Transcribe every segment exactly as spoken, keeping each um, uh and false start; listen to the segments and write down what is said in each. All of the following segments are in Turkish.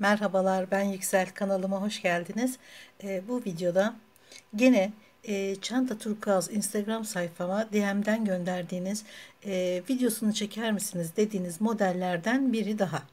Merhabalar, ben Yüksel, kanalıma hoş geldiniz. Ee, bu videoda gene e, Çanta Turkuaz Instagram sayfama D M'den gönderdiğiniz e, videosunu çeker misiniz dediğiniz modellerden biri daha.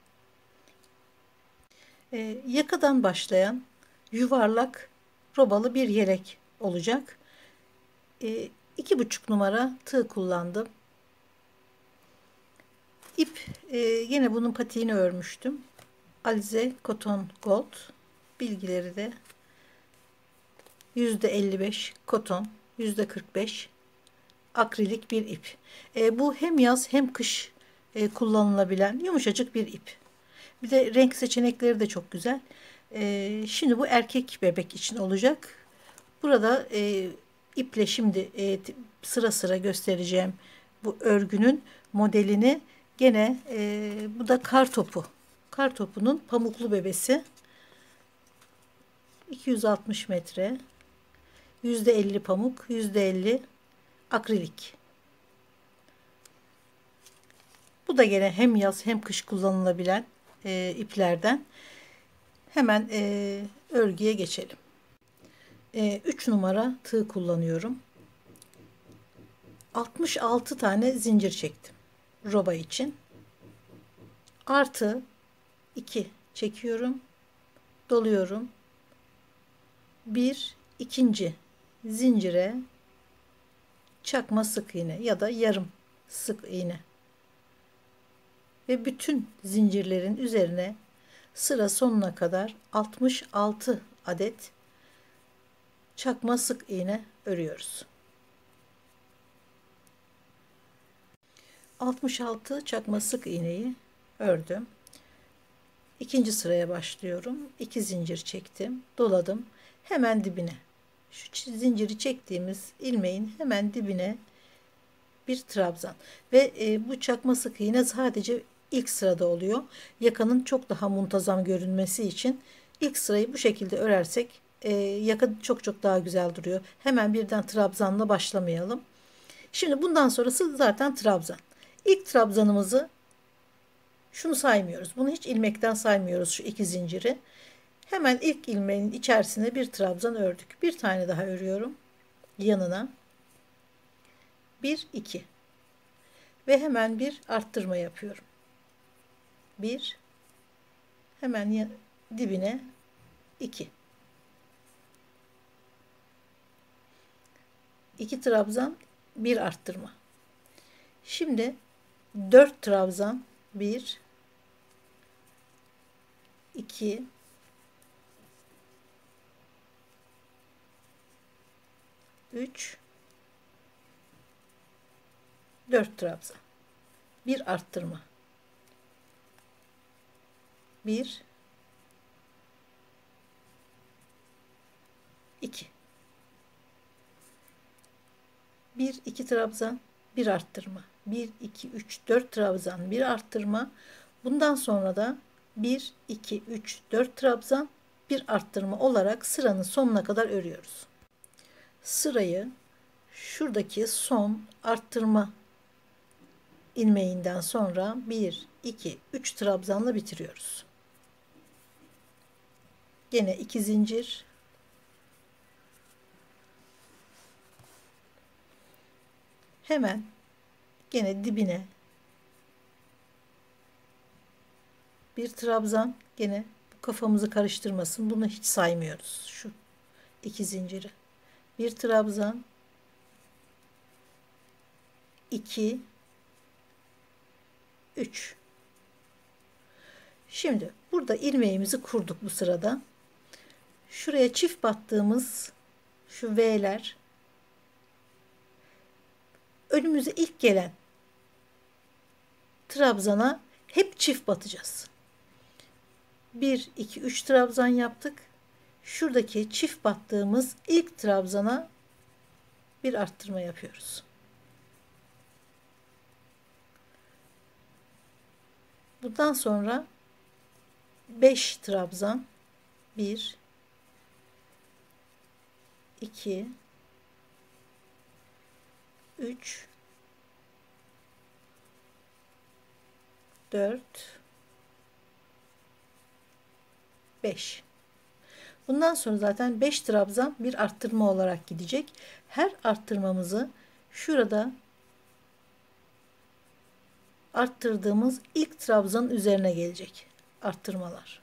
E, yakadan başlayan yuvarlak robalı bir yelek olacak. E, iki buçuk numara tığ kullandım. İp e, yine bunun patiğini örmüştüm. Alize Cotton Gold, bilgileri de yüzde elli beş koton, yüzde kırk beş akrilik bir ip. E, bu hem yaz hem kış e, kullanılabilen yumuşacık bir ip. Bir de renk seçenekleri de çok güzel. E, şimdi bu erkek bebek için olacak. Burada e, iple şimdi e, sıra sıra göstereceğim bu örgünün modelini. Gene e, bu da kar topu. Kar topunun pamuklu bebesi. iki yüz altmış metre. yüzde elli pamuk, yüzde elli akrilik. Bu da gene hem yaz hem kış kullanılabilen e, iplerden. Hemen e, örgüye geçelim. E, üç numara tığ kullanıyorum. altmış altı tane zincir çektim. Roba için. Artı iki çekiyorum. Doluyorum. Bir ikinci zincire çakma sık iğne ya da yarım sık iğne. Ve bütün zincirlerin üzerine sıra sonuna kadar altmış altı adet çakma sık iğne örüyoruz. altmış altı çakma sık iğneyi ördüm. İkinci sıraya başlıyorum. iki zincir çektim, doladım. Hemen dibine, şu zinciri çektiğimiz ilmeğin hemen dibine bir trabzan ve e, bu çakma sık iğne sadece ilk sırada oluyor. Yakanın çok daha muntazam görünmesi için ilk sırayı bu şekilde örersek e, yaka çok çok daha güzel duruyor. Hemen birden trabzanla başlamayalım. Şimdi bundan sonrası zaten trabzan. İlk trabzanımızı şunu saymıyoruz. Bunu hiç ilmekten saymıyoruz, şu iki zinciri. Hemen ilk ilmeğin içerisine bir trabzan ördük. Bir tane daha örüyorum yanına. bir iki ve hemen bir arttırma yapıyorum. bir hemen dibine iki. iki trabzan, bir arttırma. Şimdi dört trabzan, bir iki üç dört trabzan. Bir arttırma. bir iki. bir iki trabzan, bir arttırma. bir iki üç dört trabzan, bir arttırma. Bundan sonra da bir iki üç dört trabzan, bir arttırma olarak sıranın sonuna kadar örüyoruz. Sırayı şuradaki son arttırma ilmeğinden sonra bir iki üç trabzanla bitiriyoruz. Gene iki zincir, hemen gene dibine bir trabzan, gene bu kafamızı karıştırmasın, bunu hiç saymıyoruz, şu iki zinciri. Bir trabzan, iki üç. Şimdi burada ilmeğimizi kurduk bu sırada. Şuraya çift battığımız şu V'ler, önümüze ilk gelen trabzana hep çift batacağız. bir iki üç trabzan yaptık. Şuradaki çift battığımız ilk trabzana bir arttırma yapıyoruz. Bundan sonra beş trabzan, bir iki üç dört beş. Bundan sonra zaten beş trabzan bir arttırma olarak gidecek. Her arttırmamızı şurada arttırdığımız ilk trabzanın üzerine gelecek arttırmalar.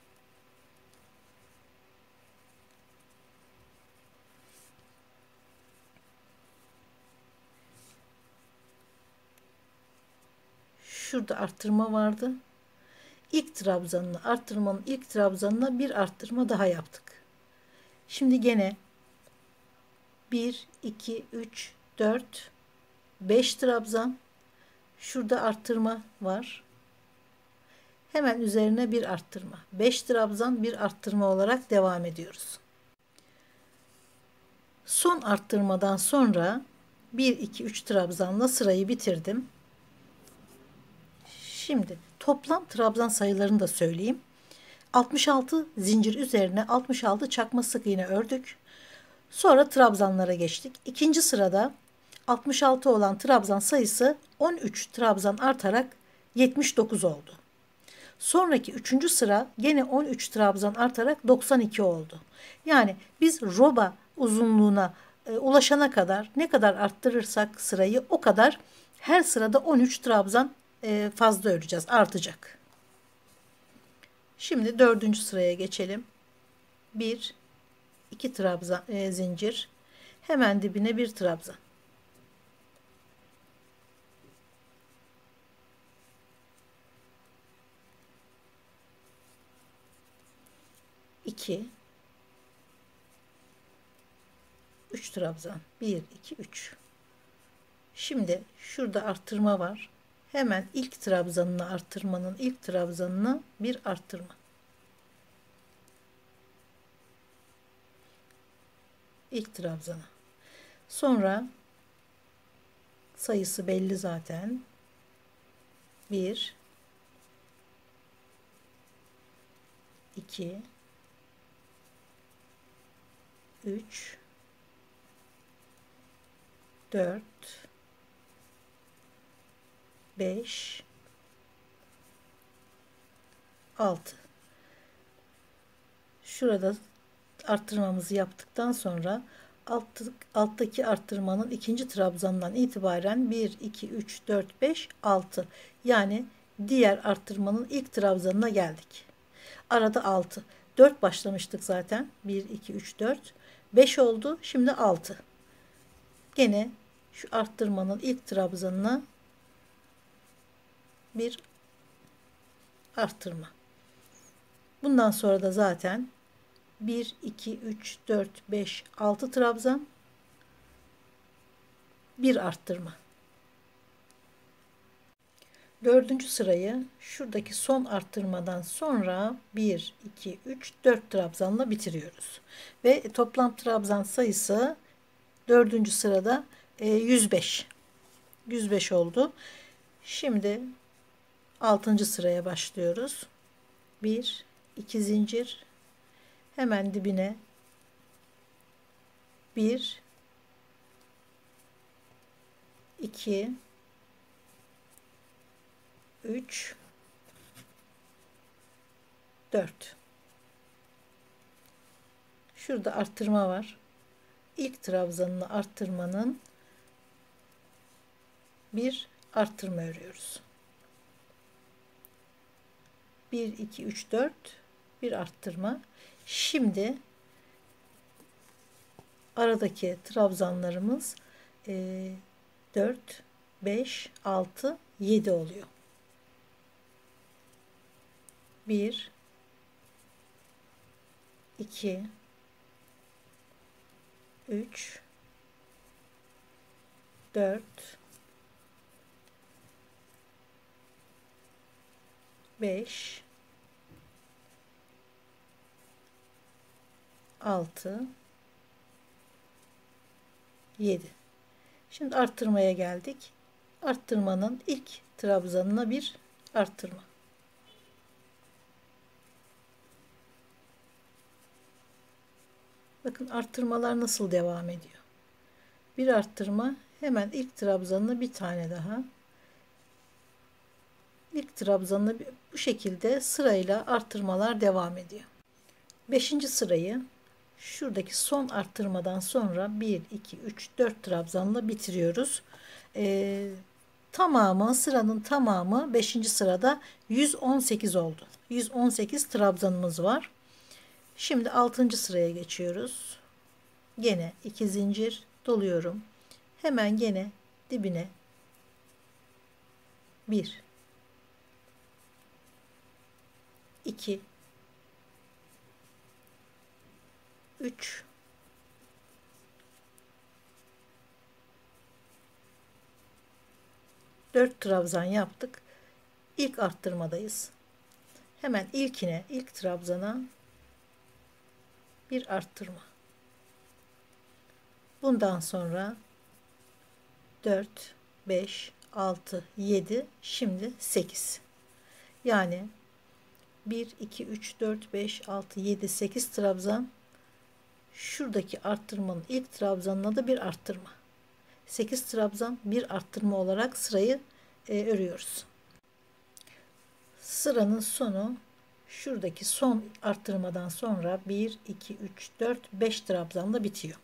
Şurada arttırma vardı. İlk trabzanını, arttırmanın ilk trabzanına bir arttırma daha yaptık. Şimdi gene bir, iki, üç, dört, beş trabzan. Şurada arttırma var. Hemen üzerine bir arttırma. beş trabzan bir arttırma olarak devam ediyoruz. Son arttırmadan sonra bir, iki, üç trabzanla sırayı bitirdim. Şimdi toplam trabzan sayılarını da söyleyeyim. altmış altı zincir üzerine altmış altı çakma sık iğne ördük. Sonra trabzanlara geçtik. İkinci sırada altmış altı olan trabzan sayısı on üç trabzan artarak yetmiş dokuz oldu. Sonraki üçüncü sıra gene on üç trabzan artarak doksan iki oldu. Yani biz roba uzunluğuna e, ulaşana kadar ne kadar arttırırsak sırayı o kadar her sırada on üç trabzan e, fazla öreceğiz, artacak. Şimdi dördüncü sıraya geçelim. bir, iki trabzan e, zincir, hemen dibine bir trabzan. iki, üç trabzan. bir, iki, üç. Şimdi şurada arttırma var. Hemen ilk trabzanını arttırmanın ilk trabzanına bir arttırma. İlk trabzana. Sonra sayısı belli zaten. bir, iki, üç, dört, beş, altı. Şurada arttırmamızı yaptıktan sonra alt, alttaki arttırmanın ikinci trabzandan itibaren bir, iki, üç, dört, beş, altı. Yani diğer arttırmanın ilk trabzanına geldik. Arada altı. dört başlamıştık zaten. bir, iki, üç, dört. beş oldu. Şimdi altı. Gene şu arttırmanın ilk trabzanına bir arttırma. Bundan sonra da zaten bir, iki, üç, dört, beş, altı trabzan, bir arttırma. Dördüncü sırayı şuradaki son arttırmadan sonra bir, iki, üç, dört trabzanla bitiriyoruz. Ve toplam trabzan sayısı dördüncü sırada yüz beş. yüz beş oldu. Şimdi altıncı sıraya başlıyoruz. bir, iki zincir, hemen dibine bir, iki, üç, dört. Şurada arttırma var. İlk trabzanını arttırmanın bir arttırma örüyoruz. bir, iki, üç, dört, bir arttırma. Şimdi aradaki trabzanlarımız e, dört, beş, altı, yedi oluyor. bir, iki, üç, dört, beş, altı, yedi. Şimdi arttırmaya geldik. Arttırmanın ilk trabzanına bir arttırma. Bakın arttırmalar nasıl devam ediyor. Bir arttırma, hemen ilk trabzanına bir tane daha. İlk trabzanına bu şekilde sırayla arttırmalar devam ediyor. beşinci sırayı şuradaki son arttırmadan sonra bir, iki, üç, dört trabzanla bitiriyoruz. Ee, tamamı sıranın tamamı beşinci sırada yüz on sekiz oldu. yüz on sekiz trabzanımız var. Şimdi altıncı sıraya geçiyoruz. Gene iki zincir doluyorum. Hemen gene dibine bir, iki, üç, dört trabzan yaptık. İlk arttırmadayız. Hemen ilkine, ilk trabzana bir arttırma. Bundan sonra dört, beş, altı, yedi, şimdi sekiz. Yani bir, iki, üç, dört, beş, altı, yedi, sekiz trabzan. Şuradaki arttırmanın ilk trabzanına da bir arttırma. sekiz trabzan bir arttırma olarak sırayı e, örüyoruz. Sıranın sonu şuradaki son arttırmadan sonra bir, iki, üç, dört, beş trabzanla bitiyor.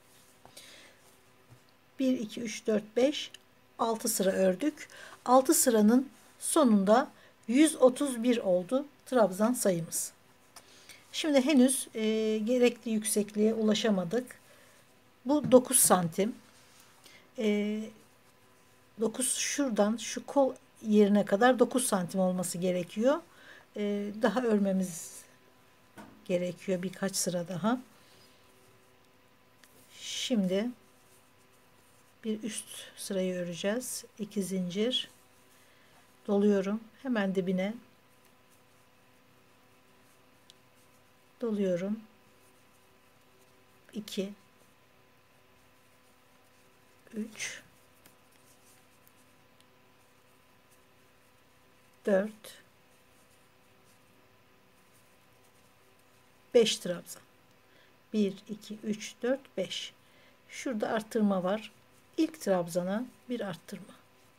bir, iki, üç, dört, beş, altı sıra ördük. altı sıranın sonunda yüz otuz bir oldu trabzan sayımız. Şimdi henüz e, gerekli yüksekliğe ulaşamadık. Bu dokuz santim. E, dokuz şuradan şu kol yerine kadar dokuz santim olması gerekiyor. E, daha örmemiz gerekiyor birkaç sıra daha. Şimdi bir üst sırayı öreceğiz. iki zincir doluyorum. Hemen dibine doluyorum. iki, üç, dört, beş trabzan. bir, iki, üç, dört, beş. Şurada arttırma var. İlk trabzana bir arttırma.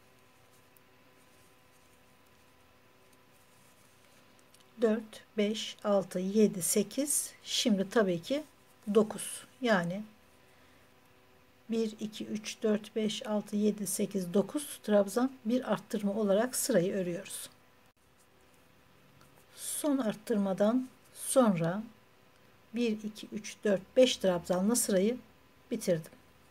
dört, beş, altı, yedi, sekiz. Şimdi tabii ki dokuz. Yani bir, iki, üç, dört, beş, altı, yedi, sekiz, dokuz trabzan bir arttırma olarak sırayı örüyoruz. Son arttırmadan sonra bir, iki, üç, dört, beş trabzanla sırayı bitirdim.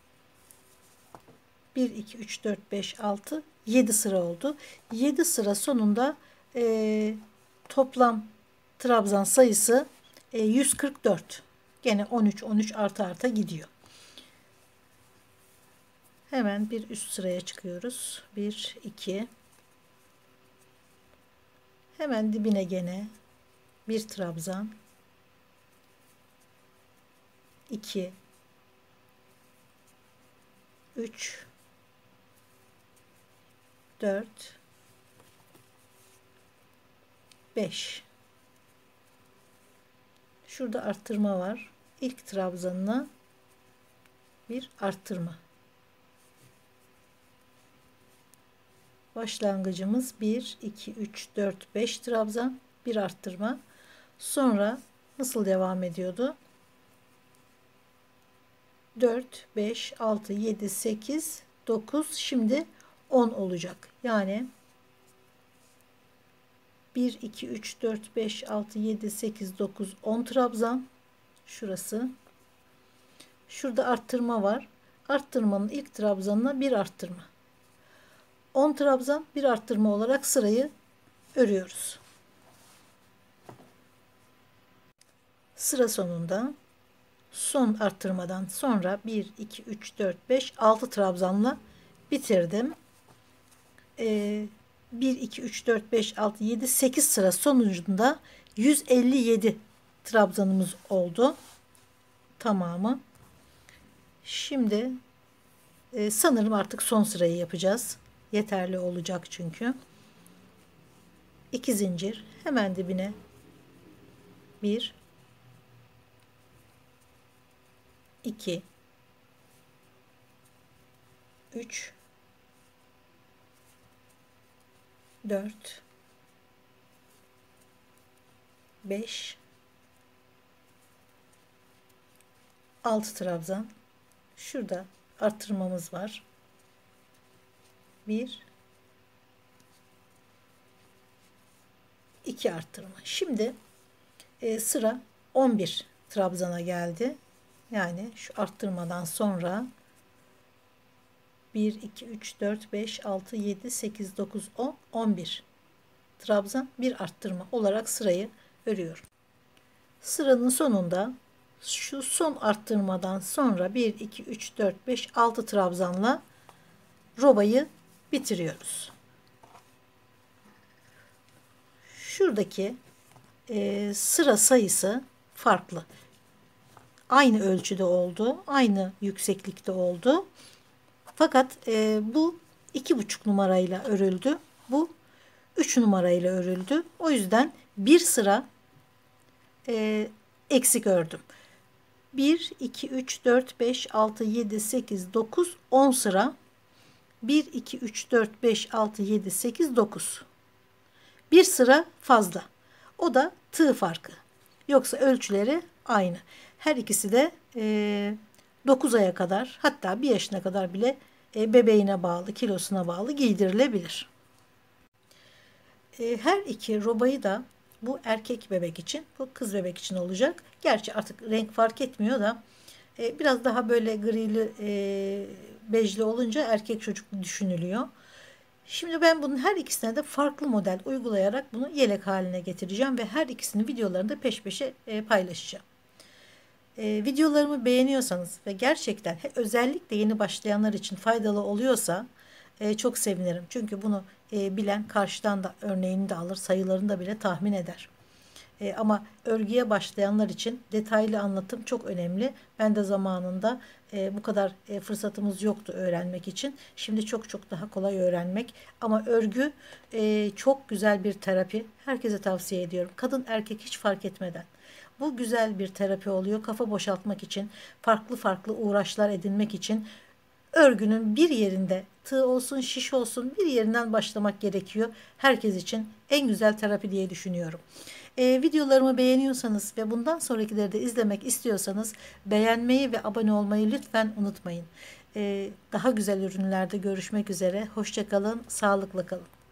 bir, iki, üç, dört, beş, altı, yedi sıra oldu. yedi sıra sonunda e, toplam trabzan sayısı e, yüz kırk dört. Gene on üç on üç arta arta gidiyor. Hemen bir üst sıraya çıkıyoruz. bir, iki. Hemen dibine gene bir trabzan. iki, üç, dört, beş. Şurada arttırma var. İlk trabzanına bir arttırma. Başlangıcımız bir, iki, üç, dört, beş trabzan, bir arttırma. Sonra nasıl devam ediyordu? dört, beş, altı, yedi, sekiz, dokuz, şimdi on olacak. Yani bir, iki, üç, dört, beş, altı, yedi, sekiz, dokuz, on trabzan. Şurası. Şurada arttırma var. Arttırmanın ilk trabzanına bir arttırma. on trabzan bir arttırma olarak sırayı örüyoruz. Sıra sonunda son arttırmadan sonra bir, iki, üç, dört, beş, altı trabzanla bitirdim. Ee, bir, iki, üç, dört, beş, altı, yedi, sekiz sıra sonucunda yüz elli yedi trabzanımız oldu. Tamamı. Şimdi e, sanırım artık son sırayı yapacağız. Yeterli olacak çünkü. iki zincir hemen dibine bir, iki, üç, dört, beş, altı trabzan. Şurada arttırmamız var. bir iki arttırma. Şimdi e, sıra on bir trabzana geldi. Yani şu arttırmadan sonra bir, iki, üç, dört, beş, altı, yedi, sekiz, dokuz, on, on bir trabzan, bir arttırma olarak sırayı örüyorum. Sıranın sonunda şu son arttırmadan sonra bir, iki, üç, dört, beş, altı trabzanla robayı bitiriyoruz. Şuradaki e, sıra sayısı farklı. Aynı ölçüde oldu, aynı yükseklikte oldu. Fakat e, bu iki buçuk numarayla örüldü. Bu üç numarayla örüldü. O yüzden bir sıra e, eksik ördüm. bir, iki, üç, dört, beş, altı, yedi, sekiz, dokuz, on sıra. bir, iki, üç, dört, beş, altı, yedi, sekiz, dokuz. Bir sıra fazla. O da tığ farkı. Yoksa ölçüleri aynı. Her ikisi de e, dokuz aya kadar, hatta bir yaşına kadar bile e, bebeğine bağlı, kilosuna bağlı giydirilebilir. E, her iki robayı da bu erkek bebek için, bu kız bebek için olacak. Gerçi artık renk fark etmiyor da e, biraz daha böyle grili, e, bejli olunca erkek çocuk düşünülüyor. Şimdi ben bunun her ikisine de farklı model uygulayarak bunu yelek haline getireceğim ve her ikisinin videolarını da peş peşe e, paylaşacağım. E, videolarımı beğeniyorsanız ve gerçekten özellikle yeni başlayanlar için faydalı oluyorsa e, çok sevinirim. Çünkü bunu e, bilen karşıdan da örneğini de alır, sayılarını da bile tahmin eder. E, ama örgüye başlayanlar için detaylı anlatım çok önemli. Ben de zamanında e, bu kadar e, fırsatımız yoktu öğrenmek için. Şimdi çok çok daha kolay öğrenmek. Ama örgü e, çok güzel bir terapi. Herkese tavsiye ediyorum. Kadın erkek hiç fark etmeden. Bu güzel bir terapi oluyor. Kafa boşaltmak için, farklı farklı uğraşlar edinmek için örgünün bir yerinde, tığ olsun, şiş olsun, bir yerinden başlamak gerekiyor. Herkes için en güzel terapi diye düşünüyorum. Ee, videolarımı beğeniyorsanız ve bundan sonrakileri de izlemek istiyorsanız beğenmeyi ve abone olmayı lütfen unutmayın. Ee, daha güzel ürünlerde görüşmek üzere. Hoşça kalın, sağlıkla kalın.